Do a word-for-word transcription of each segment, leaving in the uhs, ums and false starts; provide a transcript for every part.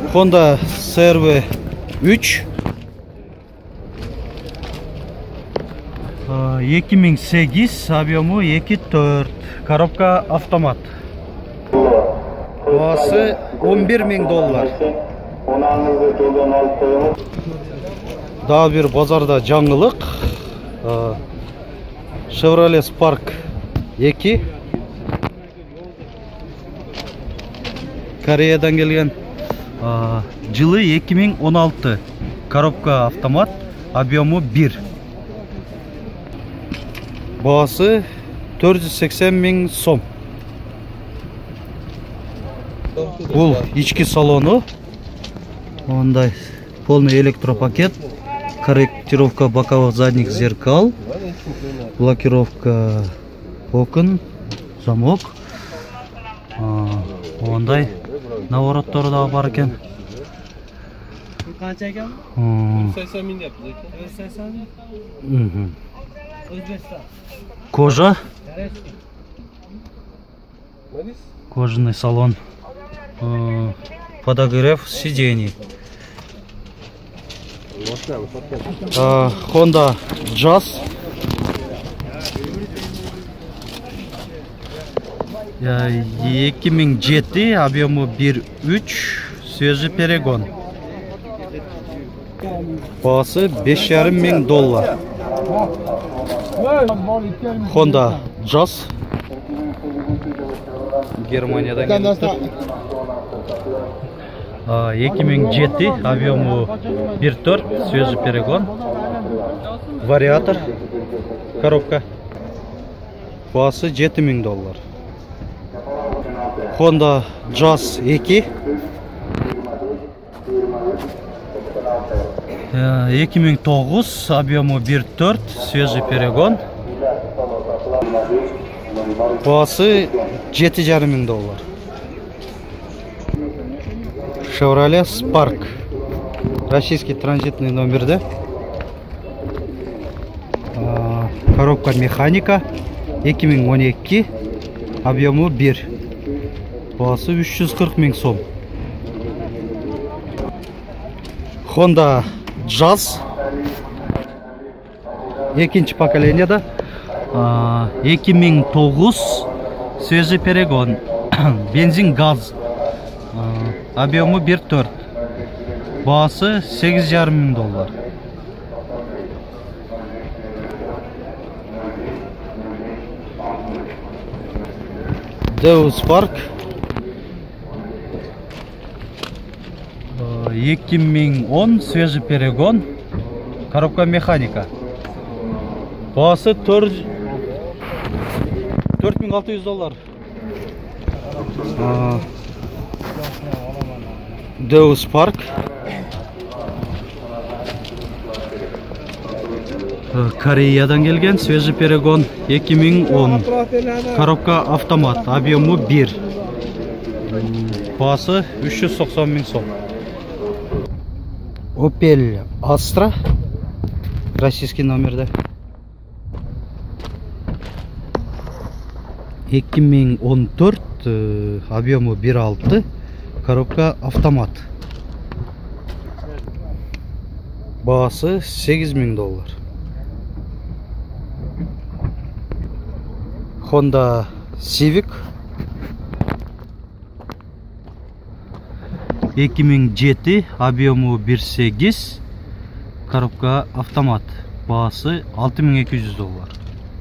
Honda C R V üç iki ming sekiz, объему iki dört, коробка автомат. Бағасы он bir ming dollar. Daha bir bozarda жаңылық. Chevrolet Spark iki. Кореядан келген. Жылы iki ming он алты. Коробка автомат, объему bir. Бағасы төрт жүз сексен мың сом. Бұл içki салону. Ондай полный электропакет. Корректировка боковых задних зеркал. Блокировка окон. Замок. Ондай навороттары да бар екен. Қанша екен? сексен мың деп. сексен мың. Өзбекстан. Кожа. Кожаный салон. Подогрев сидений. Honda Jazz. iki ming жеті, объему bir üç, свежий перегон. Бағасы beş жарым мың доллар. Honda Jazz. Германиядан келіпті. iki ming жеті, объему bir dört, свежий перегон. Вариатор. Коробка. Бағасы жеті мың доллар. Honda Jazz iki. iki ming тоғыз, объему bir dört, свежий перегон. Бағасы жеті жарым мың доллар. Chevrolet Spark. Российский транзитный номерде. Коробка механика. iki ming он екі, объему bir. Бағасы үш жүз қырық мың сом. Honda Jazz. Екінші поколенияда. iki ming тоғыз, свежий перегон. Бензин газ. Объему bir dört. Бағасы сегіз жарым мың доллар. Deus Spark. iki ming он, свежий перегон. Коробка механика. Бағасы төрт мың алты жүз доллар. Deus Spark. Кореядан келген, свежий перегон, iki ming он. Коробка автомат, объему bir. Бағасы үш жүз тоқсан мың сом. Opel Astra. Российский номерде. iki ming он төрт, объему bir алты. Коробка автомат. Бағасы сегіз мың доллар. Honda Civic. iki ming жеті, объему bir сегіз. Коробка автомат. Бағасы алты мың екі жүз доллар.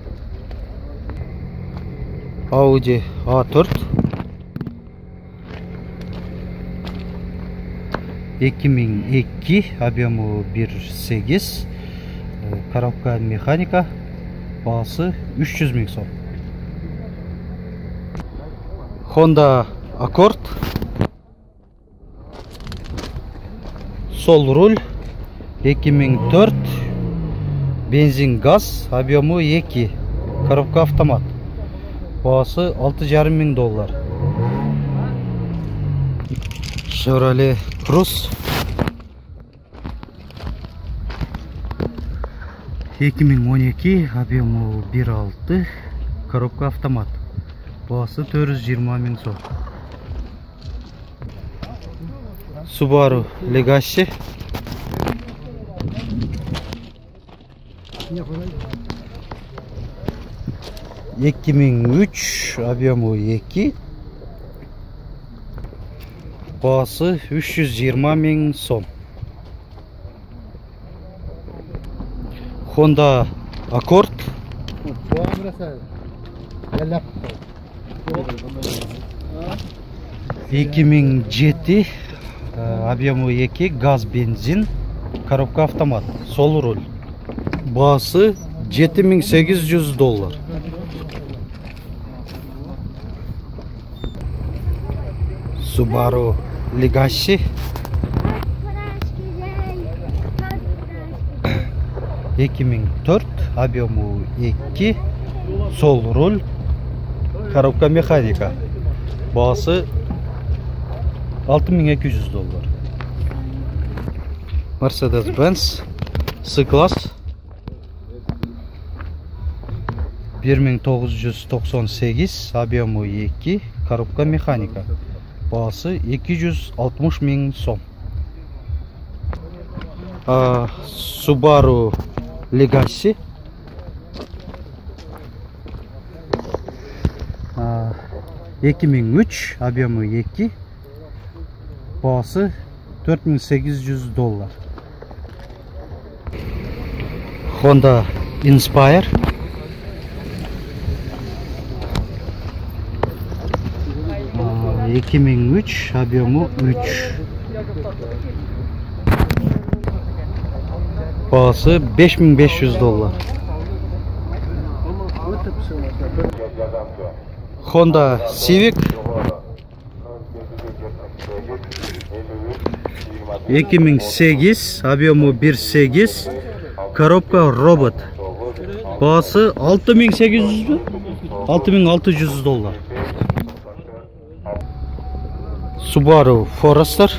Audi A төрт. iki ming iki, объему bir сегіз. Коробка механика. Бағасы үш жүз мың сом. Honda Accord. Sol rul. iki ming төрт. Бензин газ. Объему екі. Коробка автомат. Бағасы алты жарым мың доллар. Chevrolet Cruze. iki ming он екі, объему bir алты. Коробка автомат. Бағасы төрт жүз жиырма мың сом. Subaru Legacy. iki ming uch, объемы iki. Бағасы үч жүз жыйырма миң сом. Honda Accord. iki ming жети, объемы iki, газ, бензин, коробка автомат, сол руль. Бағасы жети миң сегиз жүз доллар. Subaru Legacy. iki ming to'rt, объемы iki, sol rul, коробка mexanika. Бағасы алты миң эки жүз доллар. Mercedes-Benz C-класс bir ming to'qqiz yuz to'qson сегиз, объемы iki, коробка mexanika. Бағасы iki жүз алтымыш миң сом. Subaru Legacy. iki ming uch, объемы iki. Бағасы төрт миң сегиз жүз доллар. Honda Inspire. iki ming uch, объемы üç. Бағасы beş ming beş yüz dollar. Honda Civic. iki ming sekiz, объемы bir sekiz, коробка robot. Бағасы алты ming sekiz yüz, алты ming алты жүз доллар. Subaru Forester.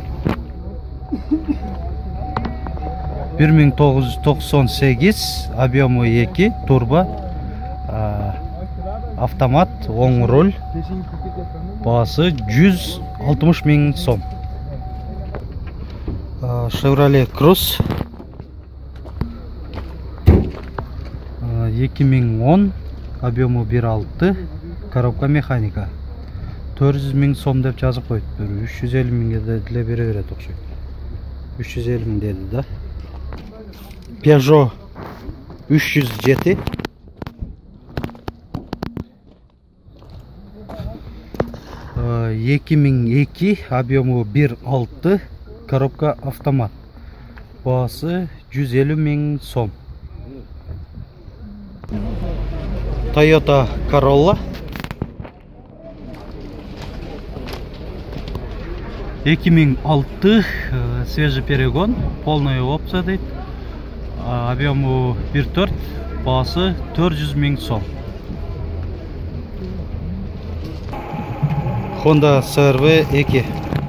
bir ming to'qqiz yuz to'qson sekiz, объемы iki, turbo, avtomat, o'ng rul. Бағасы жүз алтымыш миң сом. Chevrolet Cruze. iki ming он, объемы bir алты, коробка mexanika. төрт жүз миң сом деп жазып қойды. үч жүз элүү миңге де деле бере берет окшойт. үч жүз элүү миң деді да. Peugeot үч жүз жети. iki ming iki, объемы bir алты, коробка автомат. Бағасы жүз элүү миң сом. Toyota Corolla. iki ming алты, свежий перегон, полная опция дейді. Объемы bir төрт, бағасы төрт жүз миң сом. Honda C R V iki.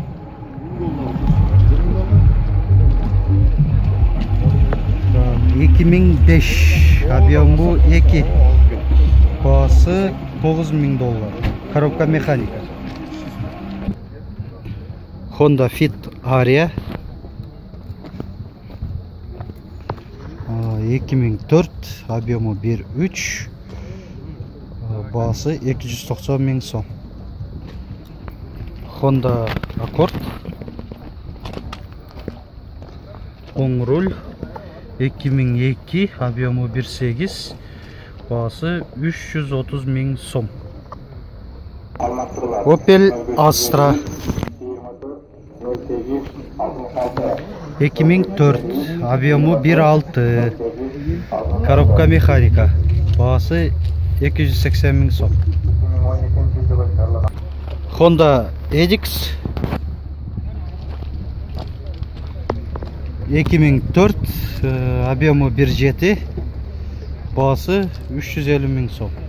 iki ming beş, объемы iki, бағасы тоғыз миң доллар. Коробка mexanika. Honda Fit Aria. iki ming төрт, объемы bir üç, бағасы екі жүз тоқсан миң сом. Honda Accord. Оң руль. iki ming iki, объемы bir sekiz, бағасы үч жүз отуз миң сом. Opel Astra. iki ming төрт, объемы bir алты, коробка mexanika. Бағасы екі жүз сексен миң сом. Honda Edix. iki ming төрт, объемы bir жети, бағасы үч жүз элүү миң сом.